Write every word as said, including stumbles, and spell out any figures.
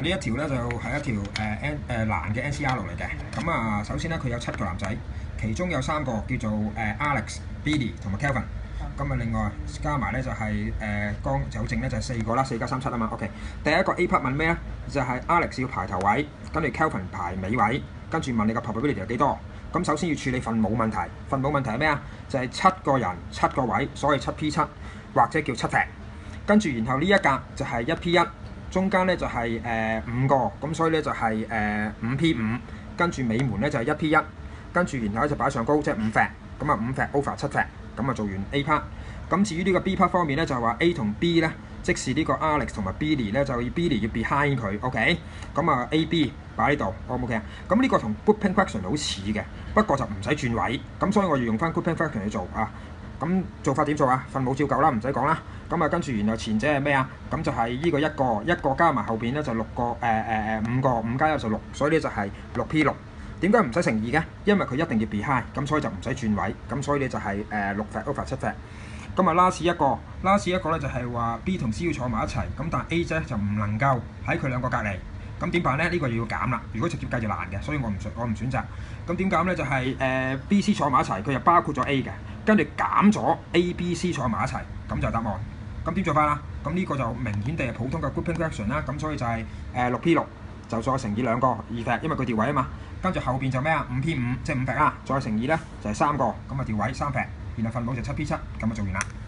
呢一條咧就係、是、一條誒 N 誒男嘅 N C R 嚟嘅。咁啊，首先咧佢有七個男仔，其中有三個叫做誒、呃、Alex、Billy 同埋 Kelvin。咁啊，另外加埋咧就係、是、誒、呃、江有剩咧就係四個啦，四加三七啊嘛。OK， 第一個 A part 問咩咧？就係、是、Alex 要排頭位，跟住 Kelvin 排尾位，跟住問你個 probability 有幾多？咁首先要處理分母問題，分母問題係咩啊？就係、是、七個人七個位，所謂七 P 七或者叫七 fact。跟住然後呢一格就係一 P 一，中間咧就係、是、誒、呃、五個，咁所以咧就係、是、誒、呃、五 P 五，跟住尾門咧就係、是、一 P 一，跟住然後咧就擺上高，即係五 fact，咁啊五 fact over 七 fact，咁啊做完 A part。咁至於呢個 B part 方面咧，就係、是、話 A 同 B 咧，即是呢個 Alex 同埋 Billy 咧，就要 Billy 要 behind 佢 ，OK？ 咁啊 A、B 擺呢度 ，O 唔 OK 啊？咁呢個同 grouping fraction 好似嘅，不過就唔使轉位，咁所以我要用翻 grouping fraction 去做啊。咁做法點做啊？分母照舊啦，唔使講啦。咁啊跟住然後前者係咩啊？咁就係呢個一個一個加埋後邊咧就六個誒誒誒五個五加一就六，所以呢就係六 P 六。點解唔使乘二嘅？因為佢一定要 behind，咁所以就唔使轉位，咁所以你就係誒六 fact over 七 fact。咁啊 last 一個 last 一個咧就係話 B 同 C 要坐埋一齊，咁但係 A 啫就唔能夠喺佢兩個隔離，咁點辦咧？呢、呢個要減啦。如果直接計就難嘅，所以我唔選我唔選擇。咁點減咧？就係、是、誒、呃、B、C 坐埋一齊，佢就包括咗 A 嘅，跟住減咗 A、B、C 坐埋一齊，咁就答案。咁點做法啦？咁呢個就明顯地係普通嘅 grouping fraction 啦。咁所以就係誒六 P 六就再乘以兩個二 fact，因為佢調位啊嘛。跟住後邊就咩啊？五 P 五即係五 fact 啦，再乘以咧就係、是、三個，咁啊調位三 fact，然後分母就七 P 七，咁啊做完啦。